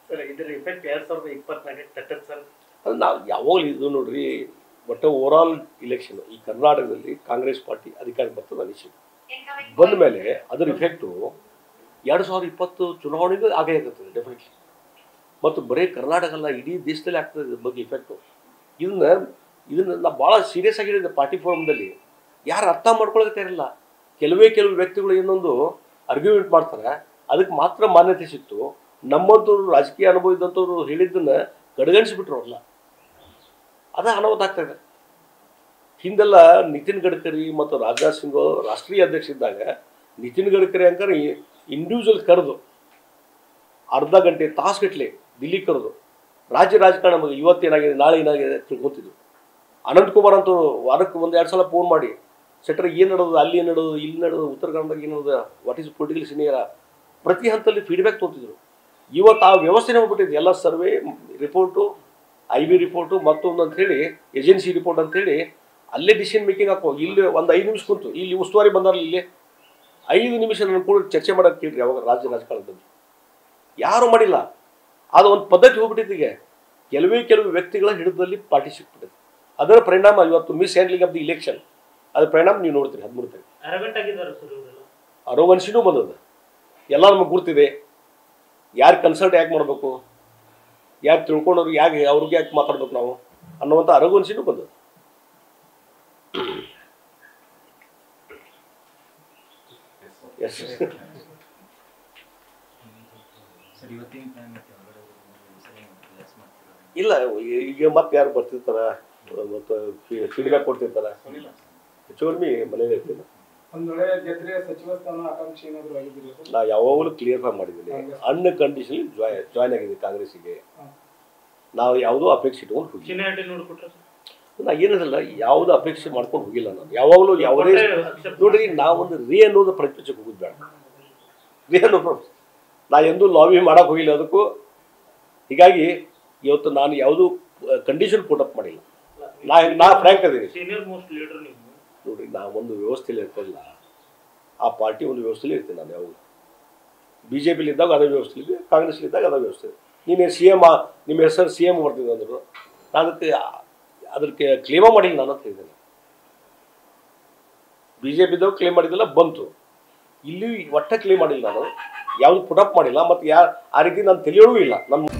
ಇದರ effect 2024 ತಟ್ಟದ sir. ಅದು ನಾವು ಯಾವಾಗಲೂ ಇದು ನೋಡ್ರಿ, ಒಟ್ಟು ಓವರಾಲ್ ಇಲೆಕ್ಷನ್ ಈ ಕರ್ನಾಟಕದಲ್ಲಿ ಕಾಂಗ್ರೆಸ್ ಪಾರ್ಟಿ ಅಧಿಕಾರಕ್ಕೆ ಬರ್ತದೆ ಅನಿಸಿಕೆ ಬಂದ ಮೇಲೆ ಅದರ ಇಫೆಕ್ಟು 2020 ಚುನಾವಣೆಗೂ ಆಗೇ ಆಗ್ತದೆ ಡೆಫಿನೆಟ್ಲಿ. ಮತ್ತು ಬರೀ ಕರ್ನಾಟಕ ಅಲ್ಲ, ಇಡೀ ದೇಶದಲ್ಲಿ ಆಗ್ತದೆ ಇದ್ರ ಬಗ್ಗೆ ಇಫೆಕ್ಟು. ಇದನ್ನು ನಾವು ಭಾಳ ಸೀರಿಯಸ್ ಆಗಿ ಹೇಳಿದೆ ಪಾರ್ಟಿ ಫೋರಮ್ದಲ್ಲಿ. ಯಾರು ಅರ್ಥ ಮಾಡ್ಕೊಳಕ್ತಾರಿಲ್ಲ. ಕೆಲವು ವ್ಯಕ್ತಿಗಳು ಇನ್ನೊಂದು ಆರ್ಗ್ಯುಮೆಂಟ್ ಮಾಡ್ತಾರೆ, ಅದಕ್ಕೆ ಮಾತ್ರ ಮಾನ್ಯತೆ ಸಿಕ್ತು. ನಮ್ಮಂಥವ್ರು ರಾಜಕೀಯ ಅನುಭವ ಇದ್ದಂಥವ್ರು ಹೇಳಿದ್ದನ್ನು ಕಡೆಗಣಿಸಿಬಿಟ್ರು ಅಲ್ಲ, ಅದ ಅನಾಹುತ ಆಗ್ತಾಯಿದೆ. ಹಿಂದೆಲ್ಲ ನಿತಿನ್ ಗಡ್ಕರಿ ಮತ್ತು ರಾಜನಾಥ್ ಸಿಂಗ್ ರಾಷ್ಟ್ರೀಯ ಅಧ್ಯಕ್ಷ ಇದ್ದಾಗ ನಿತಿನ್ ಗಡ್ಕರಿ ಅಂಕರ್ ಇಂಡಿವಿಜುವಲ್ ಕರೆದು ಅರ್ಧ ಗಂಟೆ ತಾಸುಗಟ್ಟಲೆ ದಿಲ್ಲಿ ಕರೆದು ರಾಜ್ಯ ರಾಜಕಾರಣ ಬಗ್ಗೆ ಇವತ್ತೇನಾಗಿದೆ ನಾಳೆ ಏನಾಗಿದೆ ತಿಳ್ಕೊತಿದ್ರು. ಅನಂತಕುಮಾರ್ ಅಂತೂ ವಾರಕ್ಕೆ 1-2 ಸಲ ಫೋನ್ ಮಾಡಿ, ಶೆಟ್ಟರ್ ಏನು ನಡೆದು, ಅಲ್ಲಿ ಏನು ನಡೆದು, ಇಲ್ಲಿ ನಡೆದು, ಉತ್ತರ ಕನ್ನಡದಾಗ ಏನು ನಡೆದು, ವಾಟ್ ಈಸ್ ಪೊಲಿಟಿಕಲ್ ಸೀನಿಯರ ಪ್ರತಿ ಹಂತದಲ್ಲಿ ಫೀಡ್ಬ್ಯಾಕ್ ತೊಗೊತಿದ್ರು. ಇವತ್ತು ಆ ವ್ಯವಸ್ಥೆನೇ ಹೋಗ್ಬಿಟ್ಟಿದೆ. ಎಲ್ಲ ಸರ್ವೆ ರಿಪೋರ್ಟು, IB ರಿಪೋರ್ಟು, ಮತ್ತೊಂದು ಅಂಥೇಳಿ ಏಜೆನ್ಸಿ ರಿಪೋರ್ಟ್ ಅಂಥೇಳಿ ಅಲ್ಲೇ ಡಿಸಿಷನ್ ಮೇಕಿಂಗ್ ಹಾಕೋ. ಇಲ್ಲಿ ಒಂದು 5 ನಿಮಿಷ ಕುಂತು, ಇಲ್ಲಿ ಉಸ್ತುವಾರಿ ಬಂದಾರಲ್ಲ, ಇಲ್ಲಿ 5 ನಿಮಿಷ ನನ್ನ ಕೂಡ ಚರ್ಚೆ ಮಾಡೋಕ್ಕೆ ಕೇಳ್ರಿ. ಯಾವಾಗ ರಾಜ್ಯ ರಾಜಕಾರಣದಲ್ಲಿ ಯಾರೂ ಮಾಡಿಲ್ಲ. ಅದು ಒಂದು ಪದ್ಧತಿ ಹೋಗ್ಬಿಟ್ಟಿದೆ. ಈಗ ಕೆಲವು ವ್ಯಕ್ತಿಗಳ ಹಿಡಿದಲ್ಲಿ ಪಾರ್ಟಿ ಸಿಕ್ಬಿಟ್ಟಿದೆ. ಅದರ ಪರಿಣಾಮ ಇವತ್ತು mishandling of the election, ಅದ್ರ ಪರಿಣಾಮ ನೀವು ನೋಡ್ತೀರಿ. 13 ಅರೋಗನ್ಸಿನೂ ಬಂದದ. ಎಲ್ಲ ನಮಗೆ ಗುರ್ತಿದೆ. ಯಾರು ಕನ್ಸಲ್ಟ್ ಯಾಕೆ ಮಾಡಬೇಕು, ಯಾಕೆ ತಿಳ್ಕೊಂಡವ್ರು ಯಾಕೆ ಅವ್ರಿಗೆ ಯಾಕೆ ಮಾತಾಡ್ಬೇಕು ನಾವು ಅನ್ನುವಂಥ ಅರೋಗನ್ಸಿನೂ ಬಂದದ. ಇಲ್ಲ, ಈಗ ಮತ್ತೆ ಯಾರು ಬರ್ತಿರ್ತಾರ ಮತ್ತು ಫೀಡ್ಬ್ಯಾಕ್ ಕೊಡ್ತಿರ್ತಾರ. ಹೆಚ್ಚು ಕಡಿಮೆ ಮನೇಲಿ ಇರ್ತೀನಿ. ನಾ ಯಾವಾಗಲೂ ಕ್ಲಿಯರ್ ಮಾಡಿದ್ದೀನಿ, ಅನ್ಕಂಡೀಷನಲಿ ಜಾಯ್ನ್ ಆಗಿದೆ ಕಾಂಗ್ರೆಸ್ಸಿಗೆ. ನಾವು ಯಾವುದೋ ಅಪೇಕ್ಷೆ ಇಟ್ಕೊಂಡು ಹೋಗಿ ನಾ ಏನಿರಲ್ಲ, ಯಾವುದೋ ಅಪೇಕ್ಷೆ ಮಾಡ್ಕೊಂಡು ಹೋಗಿಲ್ಲ. ನಾನು ಯಾವಾಗಲೂ ಯಾವುದೇ ನೋಡ್ರಿ, ನಾವೊಂದು ಅನ್ನೋದು ಪ್ರಪಂಚಕ್ಕೆ ಹೋಗೋದು ಬೇಡ. ಅನ್ನೋ ನಾ ಎಂದೂ ಲಾಬಿ ಮಾಡೋಕೆ ಹೋಗಿಲ್ಲ ಅದಕ್ಕೂ. ಹೀಗಾಗಿ ಇವತ್ತು ನಾನು ಯಾವುದೂ ಕಂಡೀಷನ್ ಪುಟಪ್ ಮಾಡಿಲ್ಲ. ನಾ ಫ್ರ್ಯಾಂಕ್ ಅದೀನಿ. ನೋಡ್ರಿ, ನಾ ಒಂದು ವ್ಯವಸ್ಥೆಯಲ್ಲಿ ಇರ್ತಿಲ್ಲ, ಆ ಪಾರ್ಟಿ ಒಂದು ವ್ಯವಸ್ಥೆಯಲ್ಲಿ ಇರ್ತೀನಿ. ನಾನು ಯಾವಾಗ BJP ಇದ್ದಾಗ ಅದೇ ವ್ಯವಸ್ಥೆ ಇದೆ, ಕಾಂಗ್ರೆಸ್ ಇದ್ದಾಗ ಅದೇ ವ್ಯವಸ್ಥೆ ಇದೆ. ನೀನು CM, ನಿಮ್ಮ ಹೆಸರು CM ಬರ್ತಿದ್ದೆ ಅಂದರು, ನಾನು ಅದಕ್ಕೆ ಕ್ಲೇಮ ಮಾಡಿಲ್ಲ. ನಾನು ಅಂತ ಹೇಳಿದ್ದೇನೆ. BJP ಇದ್ದಾಗ ಕ್ಲೇಮ್ ಮಾಡಿದ್ದೆಲ್ಲ ಬಂತು, ಇಲ್ಲಿ ಒಟ್ಟೆ ಕ್ಲೇಮ್ ಮಾಡಿಲ್ಲ. ನಾನು ಯಾವುದು ಪುಟಪ್ ಮಾಡಿಲ್ಲ, ಮತ್ತು ಆ ರೀತಿ ನಾನು ತಿಳಿಯೋಳೂ ಇಲ್ಲ. ನನ್ನ